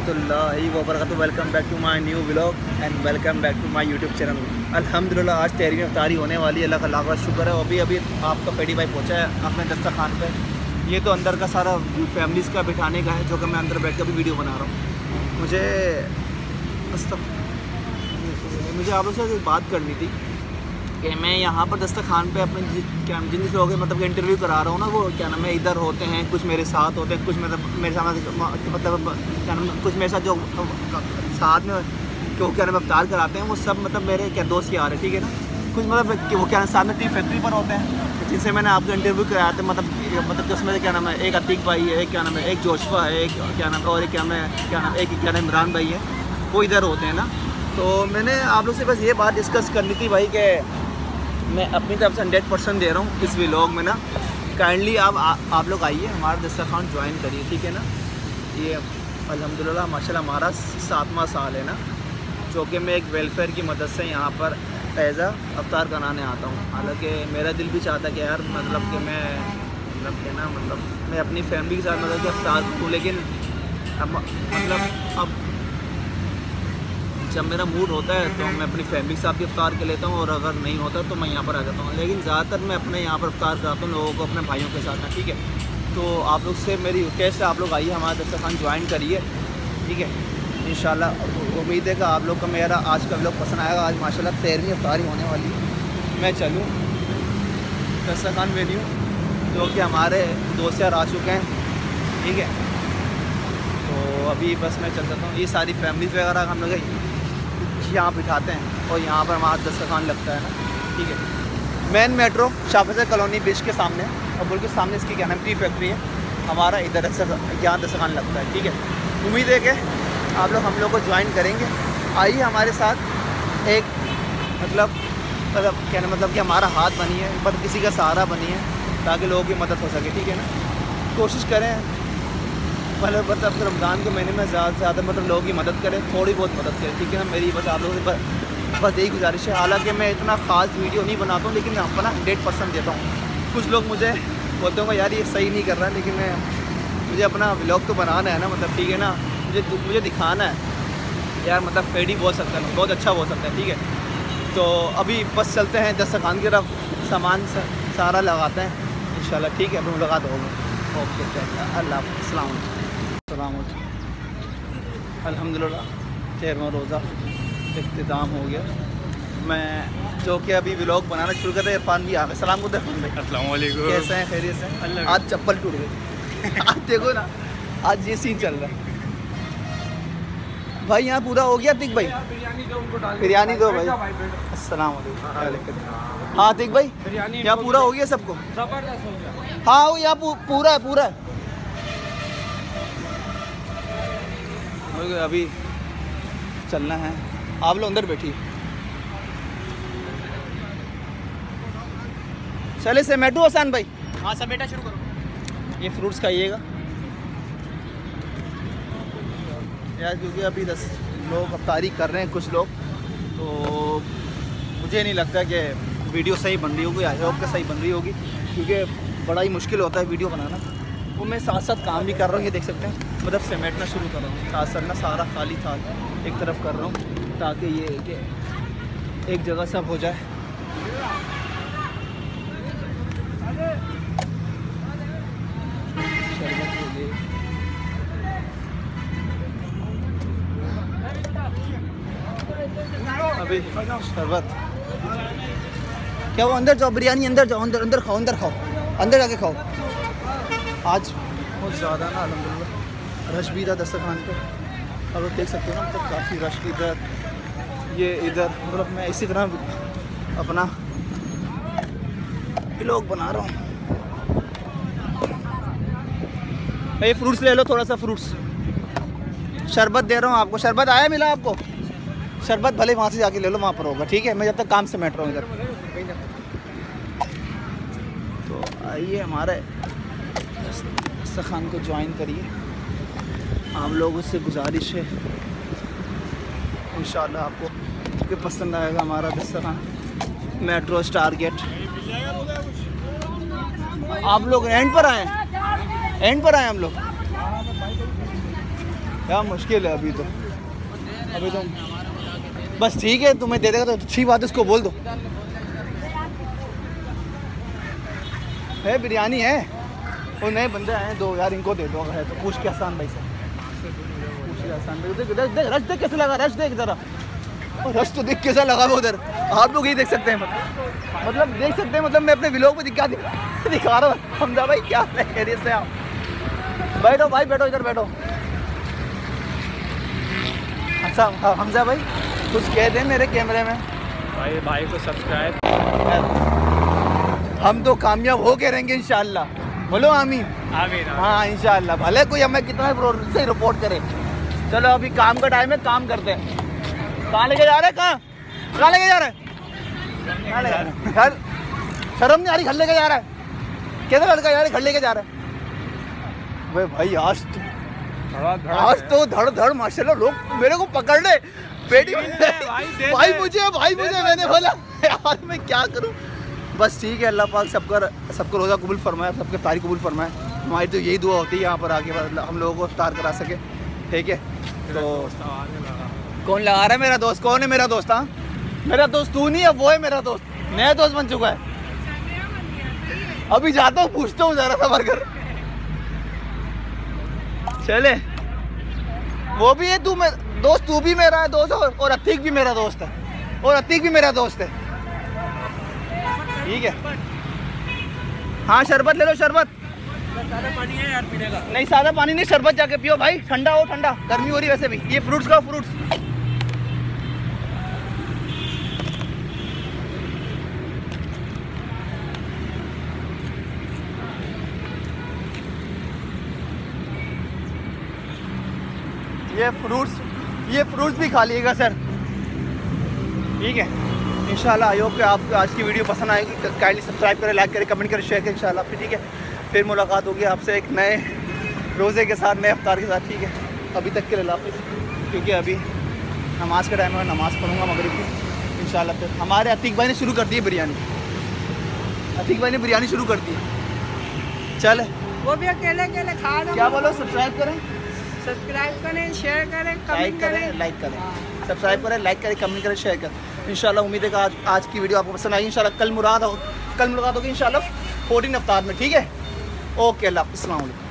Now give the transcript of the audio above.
रहमतुल्लाहि व बरकातुहू। Welcome back to my new vlog and welcome back to my YouTube channel. अल्हम्दुलिल्लाह आज 13वीं इफ्तारी होने वाली है। अल्लाह का लाख शुक्र है। अभी आपका पेडी भाई पहुंचा है अपने दस्तरखान पे। ये तो अंदर का सारा फैमिलीज़ का बिठाने का है, जो कि मैं अंदर बैठ कर भी वीडियो बना रहा हूँ। मुझे आप लोग से बात करनी थी कि मैं यहाँ पर दस्तरखान पे अपने जिन लोगों मतलब इंटरव्यू करा रहा हूँ ना, वो क्या नाम है इधर होते हैं, कुछ मेरे साथ होते हैं, कुछ मेरे साथ मतलब क्या नाम कुछ मेरे साथ जो साथ में वो क्या नाम अफ्तार कराते हैं, वो सब मतलब मेरे क्या दोस्त यार है, ठीक है ना। कुछ मतलब वो क्या साथ में टी फैक्ट्री पर होते हैं, जिनसे मैंने आपको इंटरव्यू कराया था। मतलब कि उसमें क्या नाम है, एक अतीक भाई है, एक क्या नाम है, एक जोशवा है, एक क्या नाम है, और एक क्या नाम एक क्या नाम इमरान भाई है, वो इधर होते हैं ना। तो मैंने आप लोग से बस ये बात डिस्कस करनी थी भाई कि मैं अपनी तरफ से 100% दे रहा हूँ इस व्लॉग में ना। काइंडली आप लोग आइए, हमारा दस्तरखान ज्वाइन करिए, ठीक है ना। ये अल्हम्दुलिल्लाह माशाल्लाह हमारा 7वां साल है ना, जो कि मैं एक वेलफेयर की मदद से यहाँ पर एज़ अफ्तार कराने आता हूँ। हालांकि मेरा दिल भी चाहता कि यार मतलब कि मैं अपनी फैमिली के साथ मतलब कि अफ्तार करूँ, लेकिन अब जब मेरा मूड होता है तो मैं अपनी फैमिली के साथ भी अफ्तार कर लेता हूँ, और अगर नहीं होता तो मैं यहाँ पर आ जाता हूँ। लेकिन ज़्यादातर मैं अपने यहाँ पर अफ्तार कराता हूँ लोगों को, अपने भाइयों के साथ ना, ठीक है। तो आप लोग से मेरी रिक्वेस्ट है, आप लोग आइए हमारा दस्तरखान ज्वाइन करिए, ठीक है। इंशाल्लाह उम्मीद है कि आप लोग को मेरा आज का व्लॉग पसंद आएगा। आज माशाल्लाह 13वीं इफ्तारी होने वाली है। मैं चलूँ दस्तरखान वेन्यू, जो कि हमारे दोस्त यार आ चुके हैं, ठीक है। तो अभी बस मैं चल जाता हूँ। ये सारी फैमिलीज़ वगैरह हम लोग यहाँ बिठाते हैं और यहाँ पर हमारा दस्तरखान लगता है ना, ठीक है। Main metro Shafiz colony bridge के सामने, और बोल के सामने इसकी क्या नाम टी फैक्ट्री है, हमारा इधर यहाँ दस्तरखान लगता है, ठीक है। उम्मीद है कि आप लोग हम लोग को ज्वाइन करेंगे। आइए हमारे साथ एक मतलब कहना मतलब कि हमारा हाथ बनिए, पर किसी का सहारा बनिए, ताकि लोगों की मदद हो सके, ठीक है ना। कोशिश करें मतलब रमज़ान के महीने में ज़्यादा से ज़्यादा मतलब लोगों की मदद करें, थोड़ी बहुत मदद करें, ठीक है ना। मेरी बस आप लोगों से बस यही गुजारिश है। हालांकि मैं इतना ख़ास वीडियो नहीं बनाता हूँ, लेकिन अपना 100% देता हूँ। कुछ लोग मुझे बोलते होंगे यार ये सही नहीं कर रहा है, लेकिन मुझे अपना व्लॉग तो बनाना है ना, मतलब ठीक है ना। मुझे दिखाना है यार, मतलब फेडी बोल सकता है, बहुत अच्छा बोल सकता है, ठीक है। तो अभी बस चलते हैं दस्तरखान की तरफ, सामान सारा लगाते हैं इंशाल्लाह, ठीक है। अब मुलाकात होगी। ओके, अल्लाह अस्सलाम वालेकुम। अल्हम्दुलिल्लाह 13वां रोज़ा इख्तिताम हो गया। मैं जो कि अभी व्लॉग बनाना शुरू करते इरफान भी आ गए। सलाम को अस्सलाम वालेकुम, कैसे हैं, खैरियत से? आज चप्पल टूट गई। आज देखो ना, आज ये सीन चल रहा है भाई। यहाँ पूरा हो गया अतीक भाई, बिरयानी दो भाई। अस्सलाम वालेकुम। हाँ अतीक भाई, यहाँ पूरा हो गया सबको? ज़बरदस्त हो गया। हाँ वो यहाँ पूरा है, पूरा है। अभी चलना है, आप लोग अंदर बैठिए। चले से मैटू हसन भाई। हाँ सब बेटा शुरू करो। ये फ्रूट्स खाइएगा यार, क्योंकि अभी 10 लोग अफ्तारी कर रहे हैं कुछ लोग, तो मुझे नहीं लगता कि वीडियो सही बन रही होगी। आई होप कि सही बन रही होगी, क्योंकि बड़ा ही मुश्किल होता है वीडियो बनाना। वो मैं साथ साथ काम भी कर रहा हूँ, ये देख सकते हैं। मतलब समेटना शुरू कर रहा हूँ साथ साथ ना, सारा खाली थाल एक तरफ कर रहा हूँ, ताकि ये कि एक जगह सब हो जाए। अभी शरबत क्या वो अंदर जाओ, बिरयानी अंदर जाओ, अंदर खाओ, अंदर खाओ, अंदर जाके खाओ। आज बहुत ज़्यादा ना अल्हम्दुलिल्लाह रश भी था दस्तरखान पे। अब आप देख सकते हो ना, मतलब काफ़ी रश इधर, ये इधर, मतलब मैं इसी तरह अपना व्लॉग बना रहा हूँ। ये फ्रूट्स ले लो, थोड़ा सा फ्रूट्स। शरबत दे रहा हूँ आपको। शरबत आया मिला आपको? शरबत भले वहाँ से जाके ले लो, वहाँ पर होगा, ठीक है। मैं जब तक काम से बैठ रहा हूँ इधर। तो आइए हमारे दस्तरखान को ज्वाइन करिए। आप लोगों से गुजारिश है, इंशाल्लाह आपको पसंद आएगा हमारा दस्तरखान। Metro star gate. आप लोग एंड पर आए, एंड पर आए हम लोग। क्या मुश्किल है अभी तो बस ठीक है, तुम्हें दे देगा तो अच्छी बात है, उसको बोल दो है बिरयानी है। वो नए बंदे आए हैं 2 यार, इनको दे दो है तो। पूछ के आसान भाई से, पूछ के आसान भाई। देख रश देख कैसे लगा, रश देख जरा, और रश तो देख कैसा लगा वो उधर। आप लोग ही देख सकते हैं, मतलब देख सकते हैं, मतलब मैं अपने व्लॉग में दिखा रहा हूँ। हमजा भाई क्या खैरियत से? आप बैठो भाई, बैठो इधर बैठो। अच्छा हमजा भाई कुछ कह दें मेरे कैमरे में। भाई को सब्सक्राइब। हम तो कामयाब हो के रहेंगे इंशाल्लाह, बोलो आमीन। आमीन। हाँ इंशाल्लाह, भले कोई हमें कितना से रिपोर्ट करे। चलो अभी काम का टाइम है, काम करते हैं। कहाँ लेके जा रहे हैं? कहाँ लेके जा रहे हैं? शर्म नहीं आ रही? घर लेके जा रहा है? कैसा लड़का यार घर लेके जा रहा है? वे भाई आज तो धड़ धड़ माशाल्लाह लोग मेरे को पकड़ ले पेटी में। भाई मुझे मैंने बोला यार मैं क्या करूं। बस ठीक है, अल्लाह पाक सबका रोज़ा कबूल फरमाए, सबके तारीख कबूल फरमाए। हमारी तो यही दुआ होती है यहाँ पर आके हम लोगों को इफ्तार करा सके, ठीक है। तो कौन लगा रहा है? मेरा दोस्त। कौन है मेरा दोस्त? हाँ मेरा दोस्त तू नहीं है, वो है मेरा दोस्त, नया दोस्त बन चुका है। अभी जाता हूँ, पूछता हूँ ज़रा सा बर्गर। चले वो भी है तू दोस्त, तू भी मेरा है दोस्त, और अतीक भी मेरा दोस्त है, ठीक है। हाँ शरबत ले लो, शरबत। सादा पानी है यार पीने का? नहीं सादा पानी नहीं, शरबत जाके पियो भाई, ठंडा हो, ठंडा गर्मी हो रही वैसे भी। ये फ्रूट्स खाओ, फ्रूट्स। ये फ्रूट्स भी खा लीजिएगा सर, ठीक है इंशाल्लाह। आई होप कि आपको आज की वीडियो पसंद आएगी। काइंडली सब्सक्राइब करें, लाइक करें, कमेंट करें, शेयर करें इंशाल्लाह। फिर ठीक है, फिर मुलाकात होगी आपसे एक नए रोज़े के साथ, नए अफ्तार के साथ, ठीक है। अभी तक के लिए हाफ़िज़, क्योंकि अभी नमाज़ का टाइम है, नमाज़ पढ़ूँगा मगरिब की इंशाल्लाह। फिर हमारे अतीक भाई ने शुरू कर दी है बिरयानी, शुरू कर दी है। चल वो भी अकेले खा रहे। क्या बोलो? सब्सक्राइब करें, शेयर करें, कमेंट करें, लाइक करें, सब्सक्राइब करें, लाइक करें, कमेंट करें, शेयर करें। इंशाल्लाह उम्मीद है कि आज की वीडियो आपको पसंद आई। इंशाल्लाह कल मुलाकात होगी इंशाल्लाह 14 अफ्तार में, ठीक है। ओके, अल्लाह हाफ़िज़, अस्सलाम वालेकुम।